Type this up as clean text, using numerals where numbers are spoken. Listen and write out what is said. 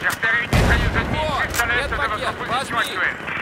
Hélicoptère et une mitrailleuse ennemie Вот, juste à l'est de медпакет, votre position возьми. actuelle.